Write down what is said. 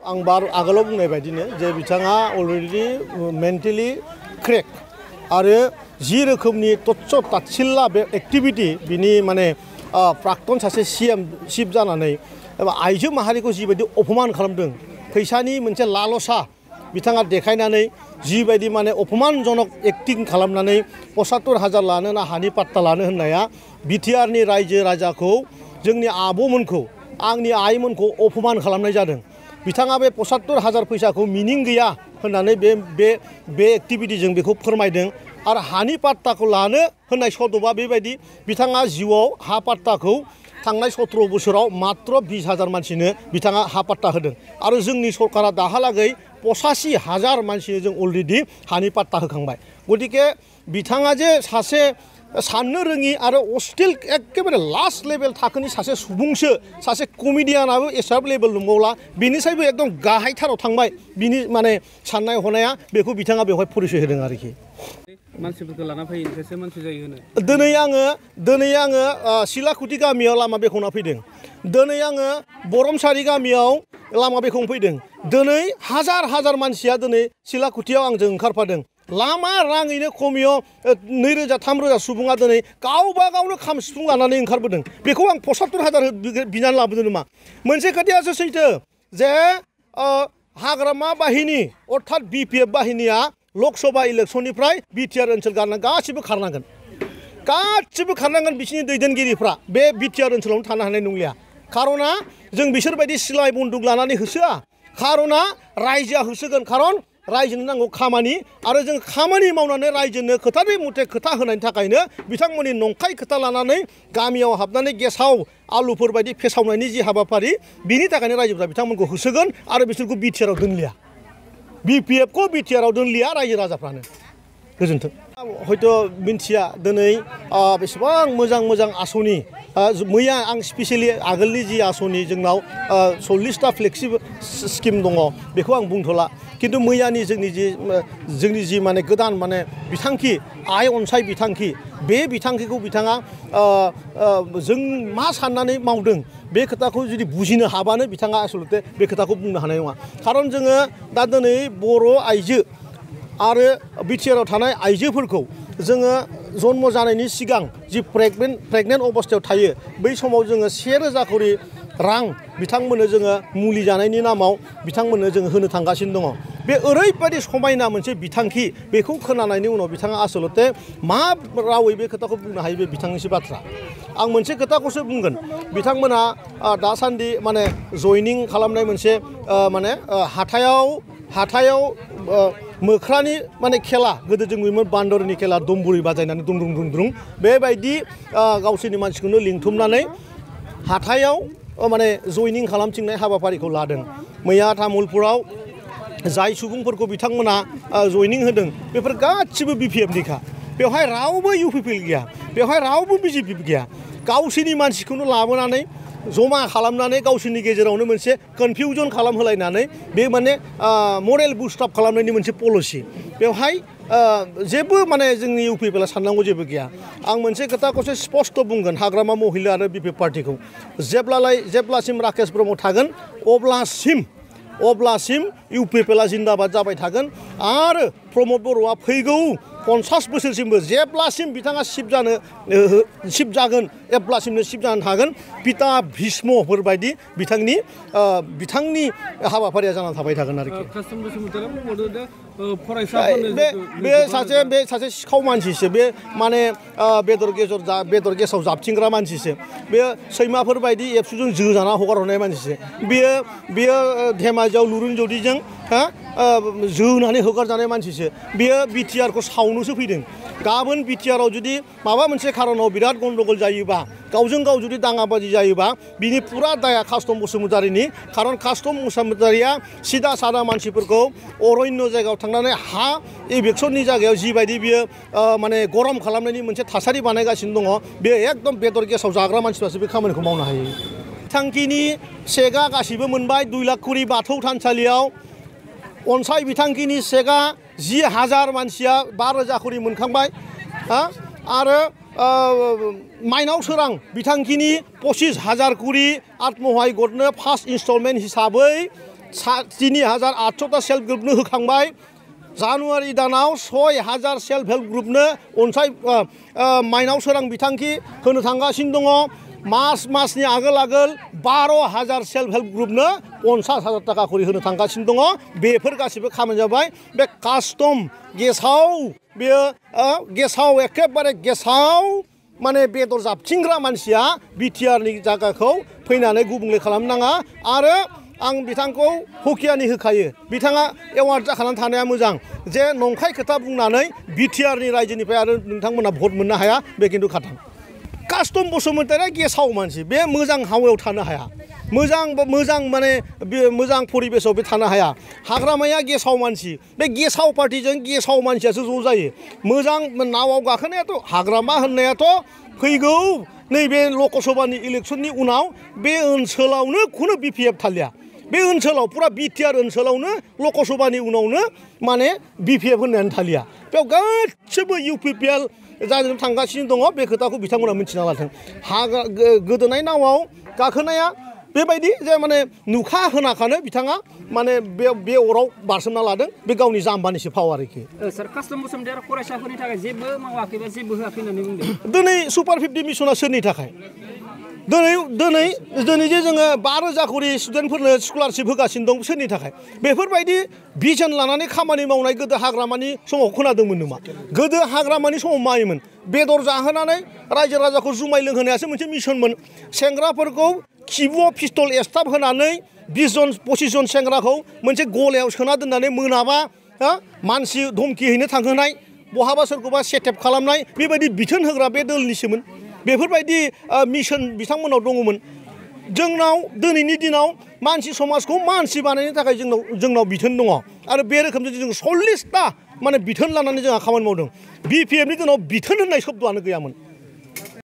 आं बार आगोलाव बुंनाय बायदिनो जे बिथाङा अलरेडि मेन्टेलि क्रेक आरो जि रोखोमनि तत्स तात्सिल्ला बे एक्टिभिटी बिनि माने प्राक्तन सासे सीएम चिफ जानानै एबा आइजो माहारिखौ जिबायदि अपमान खालामदों फैसानि मोनसे लालसा बिथाङा देखायनानै जिबायदि माने अपमानजनक एक्टिं खालामनानै 75,000 लानो ना हानि पाट्टा लानो होननाया बिटिआरनि रायजो राजाखौ जोंनि आब'मोनखौ आंनि आइमोनखौ अपमान खालामनाय जादों बिथाङा बे 75,000 फैसाखौ मिनिं गैया होननानै बे एक्टिभिटीजों बेखौ फोरमायदों आरो हानि पाट्टाखौ लानो होननाय सदबा बेबायदि बिथाङा जिउआव हा पाट्टाखौ थांनाय 17 बोसोराव मात्र 20,000 मानसिनो बिथाङा हा पाट्टा होदों आरो जोंनि सरकारा दाहालागै 85,000 मानसिनो जों अलरेडि हानि पाट्टा होखांबाय गतिके बिथाङा जे सासे साननो रोङि आरो अस्टिल एकेबारे लास्ट लेभेल थाखोनि सासे सुबुंसो सासे कमेडियानाबो एसाब लेभेल नंबावला बिनिसायबो एकदम गाहायथाराव थांबाय बिनि माने साननाय हनाया बेखौ बिथाङा बेवहाय परिचय होदों आरोखि मानसिफोरखौ लाना फैयो इनफ्रायसो मानसि जायो होनो दिनै आङो सिलाकुटि गामियाव लामा बेखेवना फैदों दिनै आङो बरमसारि गामियाव लामा बेखेवना फैदों दिनै हाजार मानसिया दिनै सिलाकुटियाव आंजों ओंखारफादों लामा राङैनो खमियाव 2,000-3,000 सुबुङा दिनै गावबा गावनो खाम सिफुं लानानै ओंखारबोदों बेखौ आं 75,000 बिनानै लाबोदों नामा मोनसे खोथायासो सैथो जे हाग्रामा बाहिनी अर्थात बिपिएफ बाहिनीया लकसभा इलेक्शननिफ्राय बिटिआर ओनसोल गासिबो खारनांगोन बिसिनि दैदेनगिरिफ्रा बे बिटिआर ओनसोलावनो थानो हानाय नंलिया खारना जों बिसोरबायदि सिलाय बन्दुक लानानै होसोआ खारना रायजोआ होसोगोन खारन रायजोनो नांगौ खामानि आरो जों खामानि मावनानै रायजोनो खोथानि मथे खोथा होनायनि थाखायनो बिथांमोननि नंखाय खोथा लानानै गामियाव हाबनानै गेसाव आलुफोर बायदि फेसावनायनि जि हाबाफारि बिनि थाखायनो रायजोफ्रा बिथांमोनखौ होसोगोन आरो बिसोरखौ बिटिआरआव दोनलिया बिपिएफखौ बिटिआरआव दोनलिया रायजो राजाफ्रानो गोजोन्थों हयथ' मिन्थिया दिनै बेसेबां मोजां आसनि मैया आं स्पेसियेलि आगोलनि जि आसनि जोंनाव 40टा फ्लेक्सिबल स्किम दङ बेखौ आं बुंथ'ला किन्तु मैयानि जोंनि जि माने गोदान माने बिथांखि आइ अनसाय बिथांखि बे बिथांखिखौ बिथाङा जों मा साननानै मावदों बे खोथाखौ जुदि बुजिनो हाबानो बिथाङा आसलते बे खोथाखौ बुंनो हानाय नङा खारन जोङो दा दिनै बर' आइजो आरो बिटिआरआव थानाय आइजोफोरखौ जोङो जन्म जानायनि सिगां जि प्रेगनेन्ट अबस्थायाव थायो बै समाव जोङो 1,000 करि रां बिथांमोननो जोङो मुलि जानायनि नामाव बिथांमोननो जोङो होनो थांगासिनो दङ बे ओरैबायदि समायना मोनसे बिथांखि बेखौ खोनानायनि उनाव बिथाङा आसलते मा रावै बे खोथाखौ बुंनो हायो बे बिथांनिसो बाथ्रा आं मोनसे खोथाखौसो बुंगोन बिथांमोना दासान्दि माने जयनिं खालामनाय मोनसे माने हाथायाव मोख्रानि माने खेला गोदो जों नुयोमोन बान्दरनि खेला दमबुरि बाजायनानै दुंद्रुं बेबायदि गावसोरनि मानसिखौनो लिंथुमनानै हाथायाव माने जयनिं खालामथिंनाय हाबाफारिखौ लादों मैया तामुलपुराव जाय सुबुंफोरखौ बिथांमोना जयनिं होदों बेफोर गासिबो बिपिएफनिखा बेवहाय रावबो इउपिपिएल गैया बेवहाय रावबो बिजेपि गैया गावसोरनि मानसिखौनो लाबोनानै जमा खालामनानै गावसोरनि गेजेरावनो मोनसे कनफिउजन खालामहोलायनानै बे माने मरेल बुस्टाप खालामनायनि मोनसे पलिसि बेवहाय जेबो माने जोंनि इउपिपिएलआ साननांगौ जेबो गैया आं मोनसे खोथाखौसो स्पष्ट बुंगोन हाग्रामा महिला आरो बिपिएफ पार्टिखौ जेब्लासिम राकेश ब्रह्म थागोन अब्लासिम इउपिपिएलआ जिन्दाबाद जाबाय थागोन आरो प्रमद बर'आ फैगौ 50 बोसोरसिमबो जेब्लासिम बिथाङा चिफ जागोन अब्लासिमनो चिफ जानो थागोन पिता भीष्मफोर बायदि बिथांनि हाबाफारिया जानानै थाबाय थागोन आरोखि बे सासे सिखाव मानसिसो बे माने बेदर गेसाव जाबथिंग्रा मानसिसो बे सैमाफोर बायदि एबसुजों जोजाना हगारहरनाय मानसिसो बेयो धेमाजियाव लुरुन जदिजों जोनानै हगारजानाय मानसिसो बेयो बिटिआरखौ सावनोसो फैदों गाबोन बिटिआरआव जुदि माबा मोनसे खारनाव बिराद गन्डगल जायोबा गावजों गाव जुदि दाङाबाजि जायोबा बिनि पुरा दाया कास्टम बसुमतारीनि खारन कास्टम बसुमतारीया सिदा सादा मानसिफोरखौ अरण्य जायगायाव थांनानै हा इभेक्सननि जायगायाव जिबायदि बियो माने गरम खालामनायनि मोनसे थासारि बानायगासिनो दङ बे एकदम बेदर गेसाव जाग्रा मानसिफ्रासो बे खामानिखौ मावनो हायो बिथांखिनि सेगा गासिबो मोनबाय 2 लाख करि बाथौ थानसालियाव अनसाय बिथांखिनि सेगा 10,000 मानसिया 5,000 करि मोनखांबाय आरो माइनाव सोरां बिथांखिनि 25,000 करि आत्महाय गदनो फार्स्ट इन्स्टलमेन्ट हिसाबै 3800टा सेल्फ ग्रुपनो होखांबाय जानुवारि दानाव 6000 सेल्फ हेल्प ग्रुपनो माइनाव सोरां बिथांखि होनो थांगासिनो दङ मासनि आगोल 12,000 सेल्फ हेल्प ग्रुपनो 50,000 थाखा खरि होनो थांगासिनो दङ बेफोर गासिबो खामानि जाबाय बे कास्टम गेसाव बेयो गेसाव एखेबारे गेसाव माने बेदर जाबथिंग्रा मानसिया बिटिआरनि जायगाखौ फैनानै गुबुंले खालामनाङा आरो आं बिथांखौ हुकियानि होखायो बिथाङा एवार्ड जाखानानै थानाया मोजां जे नंखाय खोथा बुंनानै बिटिआरनि रायजोनिफ्राय आरो नोंथांमोना भट मोननो हाया बे खिन्थु खाथां कास्टम बसुमतारिया गेसाव मानसि बे मोजां हावायाव थानो हाया मोजां माने मोजां परिबेसाव बे थानो हाया हाग्रामाया गेसाव मानसि बे गेसाव पार्टिजों गेसाव मानसियासो ज' जायो मोजां नावाव गाखोनायाथ' हाग्रामा होननायाथ' फैगौ नैबे लकसभानि इलेक्सननि उनाव बे ओनसोलावनो खुनु बिपिएफ थालिया बे ओनसोलाव पुरा बिटिआर ओनसोलावनो लकसभानि उनावनो माने बिपिएफ होननायानो थालिया बेयाव गासिबो इउपिपिएल जानो थांगासिनो दङ बे खोथाखौ बिथांमोना मिथिना लाथों गोदोनाय नावाव गाखोनाया बेबायदि जे माने नुखा होनाखानो बिथाङा माने बे अराव बारसोमना लादों बे गावनि जाम्बानिसो फाव आरोखि सार कास्टम बसुमतारिया फरायसाफोरनि थाखाय जेबो मावाखै बा जेबो होआखै होननानै बुंदों दिनै सुपार 50 मिसना सोरनि थाखाय दिनै जे जोङो 5,000 खरि स्टुडेन्टफोरनो स्कलारशिप होगासिनो दं सोरनि थाखाय बेफोरबायदि भिजन लानानै खामानि मावनाय गोदो हाग्रामानि समाव खोनादोंमोन नामा गोदो हाग्रामानि समाव मायोमोन बेदर जाहोनानै रायजो राजाखौ जुमाय लोंहोनायासो मोनसे मिशनमोन सेंग्राफोरखौ खिबुआव पिस्तल एसथाब होनानै 20 जन 25 जन सेंग्राखौ मोनसे गलायाव सोना दोननानै मोनाबा मानसि धमकि हैनो थांहोनाय बहाबा सोरखौबा सेटेप खालामनाय बेबायदि बिथोन होग्रा बे दोलनिसोमोन बेफोरबायदि मिशन बिथांमोनाव दङमोन जोंनाव दिनैनि दिनाव मानसि समाजखौ मानसि बानायनो थाखाय जोंनाव बिथोन दङ आरो बे रोखोमजों जों 40टा माने बिथोन लानानै जोंहा खामानि मावदों बिपिएफनि दिनाव बिथोन होननाय शब्दआनो गैयामोन